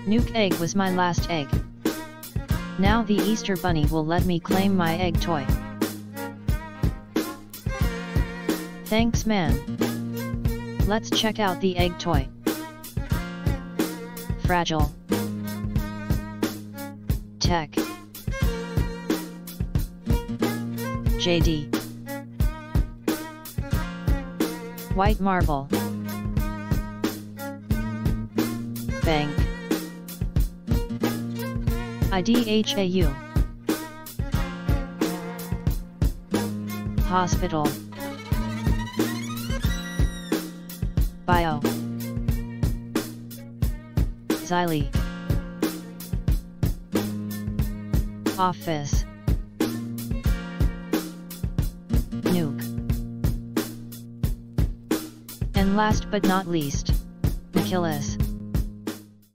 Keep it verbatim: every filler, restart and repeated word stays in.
Nuke egg was my last egg. Now the Easter Bunny will let me claim my egg toy. Thanks man. Let's check out the egg toy. Fragile. Tech. J D. White marble. Bank. I D H A U. Hospital. Bio. Xylee. Office. Nuke. And last but not least, Achilles.